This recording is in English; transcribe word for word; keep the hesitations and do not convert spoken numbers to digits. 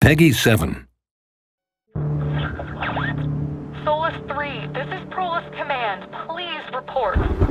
Peggy seven. Solus three, this is Prolus Command. Please report.